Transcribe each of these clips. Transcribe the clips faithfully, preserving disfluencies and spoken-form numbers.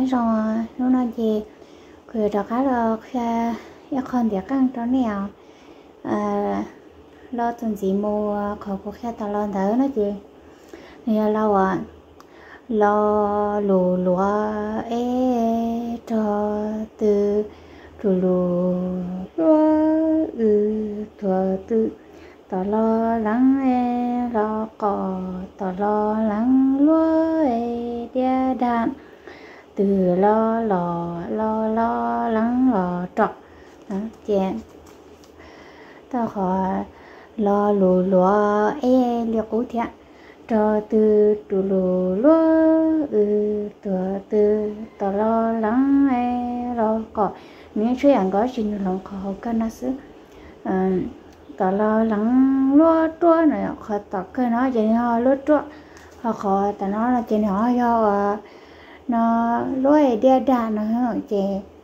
ấy rồi lúc nào gì cười đó cá đó khi ya con thì căng đó nèo à lo tuần gì mua khó có khi tao lo đỡ nó gì nè lâu à lo lù lúa ê cho từ lù lù lúa ừ thua từ tao lo lắng ê lo cỏ tao lo lắng lúa ê đia đạm từ lo lò lo lo lắng lò trọc đó chèn tao khó lo lù lúa ê liệt cú thiện cho từ tù lù lúa ừ tùa từ tao lo lắng ê lo cỏ miếng chơi ăn có chuyện lòng khó cân nó xứ tao lo lắng lúa trua này khó tao cái nó chỉ ho lúa trua họ khó tao nó là chỉ họ do nó lúa đia đà nó hả chị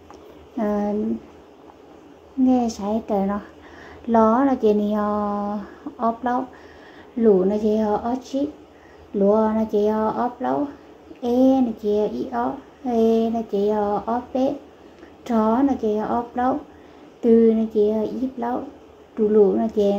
nghe sai trời nó ló là chị này ốp lâu lũ là chị ốp chí lúa là chị ốp lâu e là chị y ốp e là chị ốp bé chó là chị ốp lâu từ là chị íp lâu đủ lũ là chị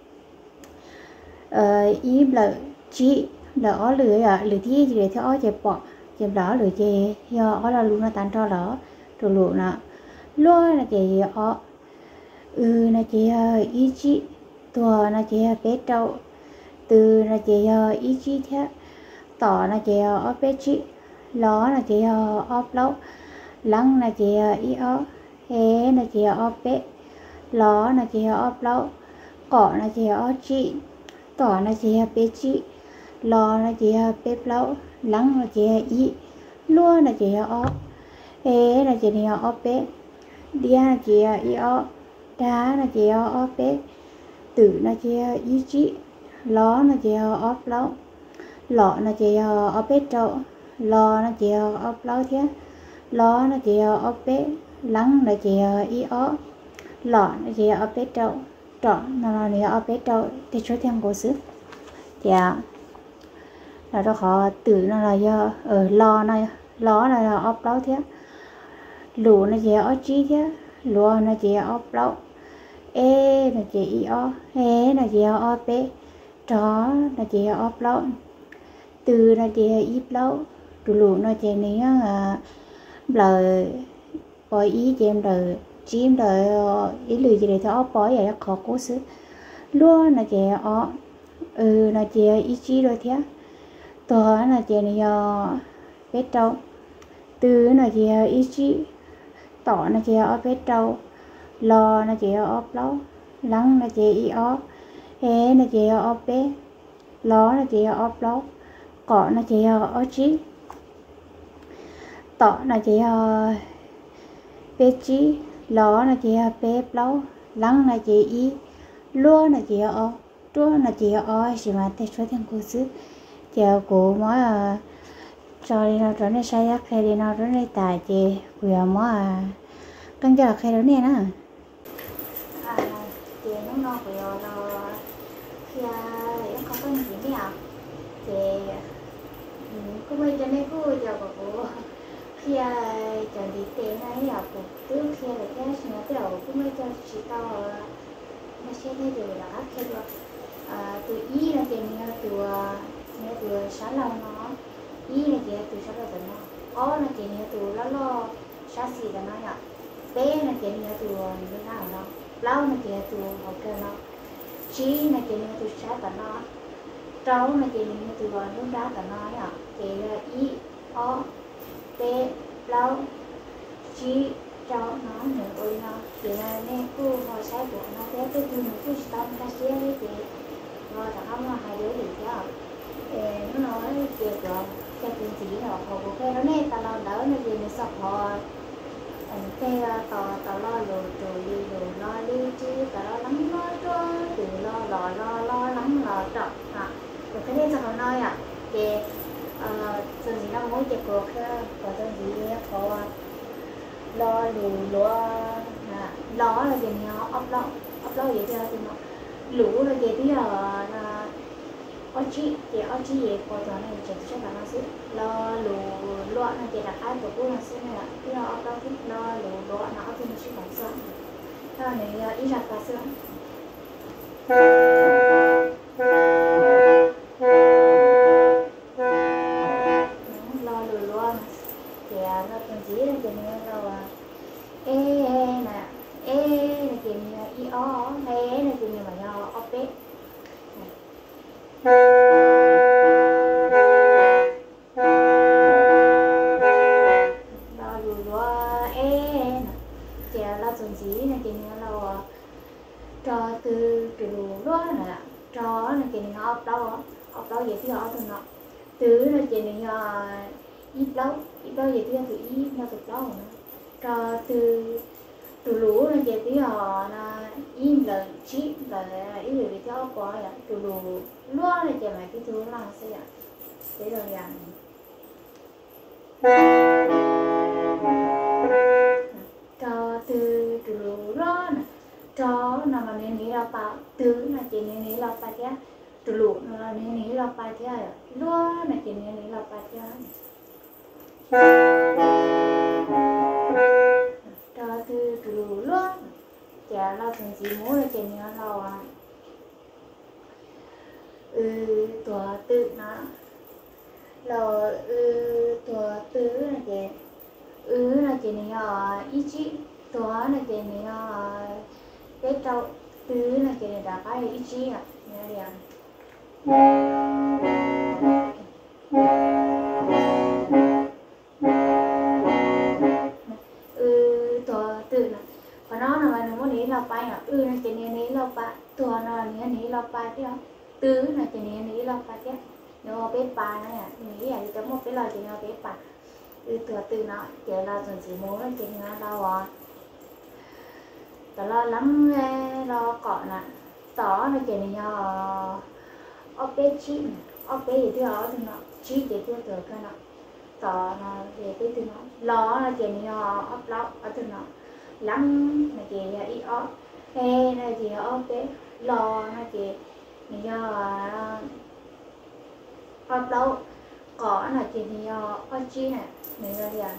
íp là chị là ó lưỡi à lưỡi thi thì để theo chị bỏ chị đó lưỡi chị do ó là lũ nó tan cho đó đủ lũ nè lúa là chị ó ừ là chị ý chí tua là chị bé trâu từ là chị ý chí thế tỏ là chị ở bé chị ló là chị ốp lâu lăng là chị ý ó hé là chị ốp bé ló là chị ốp lâu cỏ là chị ó chị tỏ là chị bé chị lò là chị bé lâu lăng là chị ý lúa là chị ốp hé là chị ốp bé đia là chị ý ó đá là chị ốp bé tử là chị ý chí ló là chị ốp lâu lọ là chị ốp bé trâu lò là chị ốp lâu thế ló là chị ốp bé lắng là chị ý ó lọ là chị ốp bé trâu trọn là là ốp bé trâu thì số thêm cổ xứ dạ là đó họ tử nó là do ở lò này ló là ốp lâu thế lũ là chị ốp chí thế lúa là chị ốp lâu ê là chị ý ó hé là chị ốp bé chó là chị ốp lâu từ là chị íp lâu đủ lũ nó chị này à lời bỏ ý chị em lời chim lời ý lười gì để cho ốp bỏ vậy khó cố xứ lúa là chị ó ừ là chị ý chí rồi thế tòa là chị này bé trâu từ là chị ý chí tỏ là chị ốp bé trâu lò là chị ốp lâu lăng là chị ý ó hé là chị ốp bé ló là chị ốp lâu cỏ là chị ó chí tỏ là chị bé chí ló là chị bé lâu lăng là chị ý lúa là chị ó trua là chị ó chỉ mà tay số thêm cô xứ chờ cụ mỗi cho đi nào trở nên sai giác hay đi nào trở nên tài chị vừa mỗi căng cho là khai đó nè nè à chị nó nó vừa nó khi em không có gì nữa chị có mấy cho nên cô giờ của cô khi chờ đi tiền này là cô trước khi là cái nó tiểu cũng mấy cho chị tao nó sẽ thấy được là khi được từ ý là tiền từ nhớ từ sáng lâu nó ý là chị từ sáng lâu từ nó ó là chị nhớ từ lo lo sáng xì là nó nhở bé là chị nhớ từ như nào nó lâu là chị từ học cơ nó chí là chị nhớ từ sáng từ nó trâu là chị nhớ từ lúc đó từ nó nhở chị là ý ó bé lâu chí trâu nó nữa ôi nó chị là nên cô hồi sáng của nó bé cái gì nó cứ tâm ta xé với chị rồi thằng không là hai đứa gì chứ nó nói việc rồi cái tiền chỉ họ họ của cái đó nè ta lo đỡ nó gì nó sọc họ cái tò tò lo rồi rồi đi rồi lo đi chứ ta lo lắng lo cho từ lo lo lo lo lắng lo trọ hả rồi cái này sao họ nói à thì dân gì nó muốn việc cuộc và dân gì họ lo lù lúa lo là gì nó ấp lo ấp lo vậy thôi thì nó lũ là gì thì là ở chị thì ở chị vậy coi cho này chỉ cho bạn nó xí lo lù lo là chỉ là ai tổ quốc là sẽ là cái họ đâu thích lo lũ đó nó thì mình sẽ làm sao sau này ít ra cả sữa lo lũ luôn thì nó còn chỉ là chỉ là lo ê nè ê là chỉ là i o ê là chỉ là mà do op dùng gì này cái này là trò từ từ đó nè trò này cái này học đâu học đâu vậy thì học từ nó từ là cái này ít lâu ít lâu vậy thì từ ít nó từ lâu trò từ từ lú là cái thì họ là im là chỉ là ít người thì học quá vậy từ lú luôn là cái này cái thứ là sẽ vậy thế rồi vậy trò từ từ đó nè trò nào mà nên nghĩ là bao từ là chỉ nên nghĩ là bao thế từ lũ là nên nghĩ là bao thế à luôn là chỉ nên nghĩ là bao thế trò từ từ lũ luôn chả là thành gì muốn là chỉ nên là ừ tuổi tự nó là ừ tuổi tự là chỉ ừ là chỉ này à ý chí đó là chỉ này à cái trâu tứ là chỉ này đã cái ý chí à nhớ đi à ừ đó tự là còn nó là mà nó nghĩ là bay à ừ là chỉ này nghĩ là bay đó là nghĩ là bay chứ tứ là chỉ này nghĩ là bay chứ nó biết bay này à nghĩ là chỉ một cái lời chỉ nó biết bay từ từ từ nó chỉ là chuẩn chỉ muốn là chỉ nó đâu à đó là lắm lo cọ nè tỏ là chỉ này ở bên chi ở bên gì thứ đó thì nó chi để tiêu từ cái nó tỏ là về cái từ nó lo là chỉ này ở lâu ở từ nó lắm là chỉ ý ở he là chỉ ở bên lo là chỉ này ở lâu có là chỉ này ở chi này này là gì à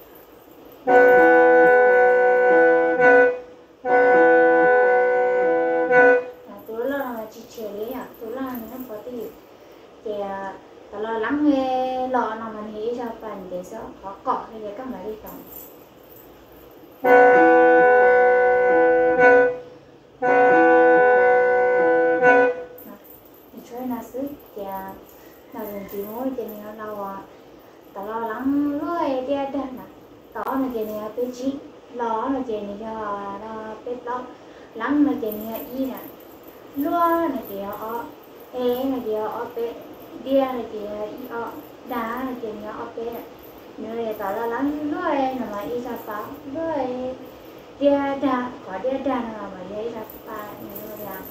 tôi là chỉ chơi đấy à tôi là nó có gì thì tôi là lắng nghe lọ nào mà nghĩ ra phần để sao có cọ thì các bạn đi trồng thì chơi là sức thì là dùng chỉ mối thì nó lâu à tao lo lắng rồi đi đây nè tao là cái này bé chị lo là cái này là bé lo lắng là cái này y nè lo là cái ở e là cái ở bé đi là cái y ở đá là cái này ở bé nếu là tao lo lắng rồi là mà y ra phá rồi đi đá có đi đá là mà đi ra phá như là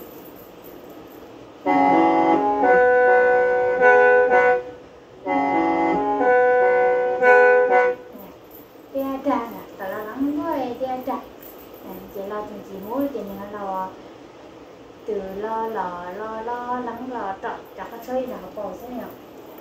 chỉ lo từng chỉ mỗi chỉ là lo từ lo lo lo lo lắng lo trọ chả có chơi nào bỏ thế nào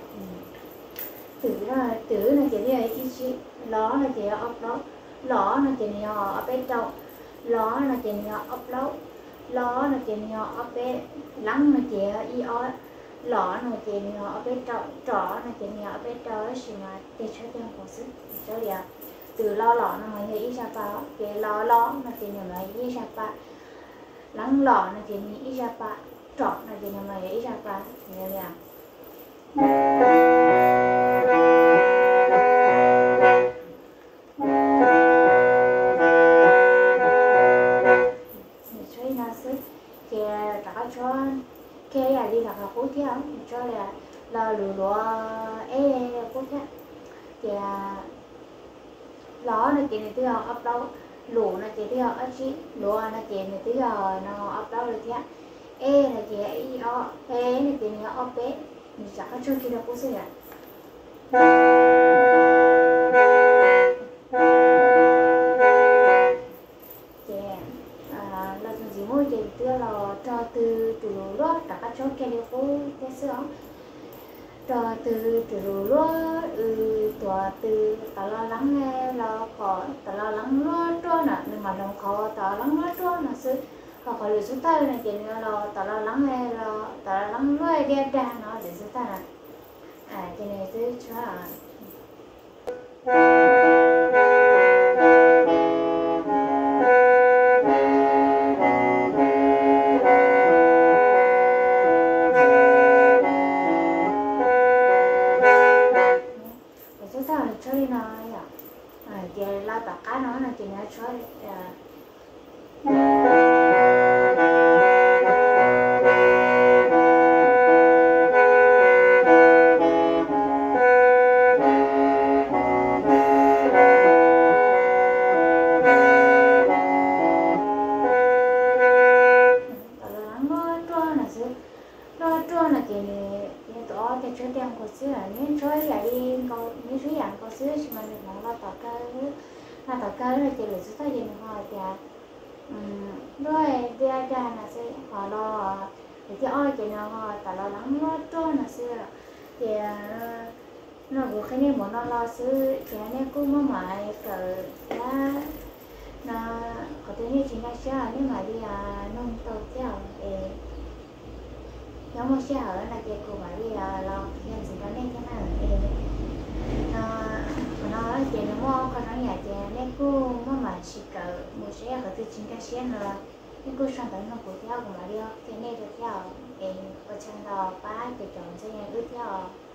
từ là từ là chỉ là ý chí lo là chỉ ốc đó lo là chỉ là ở bên trong lo là chỉ là ốc đó lo là chỉ là ở bên lắng là chỉ ý ó lo là chỉ là ở bên trong trọ là chỉ là ở bên trong thì mà để cho tiền của sức cho gì từ lo lọ nó mới nghĩ ra ba cái lo lo nó thì nó mới nghĩ ra ba lắng lọ nó thì nghĩ ra ba trọt nó thì nó mới nghĩ ra ba như vậy à chơi nó sức cái cả cho cái là đi cả phút theo cho là lo lừa lừa ê phút theo thì đó là chuyện này thứ hai ấp đâu lũ là chuyện thứ hai ở chi lúa là chuyện này thứ hai nó ấp đâu được thế e là chuyện ấy o e là chuyện này ấp bé mình chắc là chưa kia đâu có gì à là chuyện gì mỗi chuyện thứ là cho từ từ lúa đó cả các chỗ kia đều có cái sữa cho từ từ lúa ừ tuổi chùa từ tao lo lắng nghe lo có tao lo lắng lo trốn nè nhưng mà lòng khó tao lắng lo trốn nè sư họ có lựa chúng ta này chuyện lo tao lo lắng nghe lo tao lo lắng lo đẹp đà nó để chúng ta nè à cái này sư cho à chơi nó à à giờ la bạc cá nó là chị nó chơi à chơi đèn có xưa nên chơi vậy có nên chơi dạng có xưa chỉ mà được nó là tao cơ là tao cơ là chỉ là chúng ta nhìn họ thì rồi đi ra là sẽ họ lo thì cái oi thì nó họ tao lo lắng lo cho là xưa thì nó cũng cái này muốn nó lo xưa thì anh cũng mà mãi cỡ là nó có thể như chính là sao nhưng mà đi nông tàu theo nếu mà xe ở là cái cô bảo đi là lo hiện sự đó nên thế nào thì nó nó chỉ nó mua con nó nhà thì nên cô mà mà chỉ cỡ một xe ở từ chính cái xe nữa nên cô sang tới nó cũng theo của mà đi thế nên được theo thì ở trong đó ba cái chọn xe ướt theo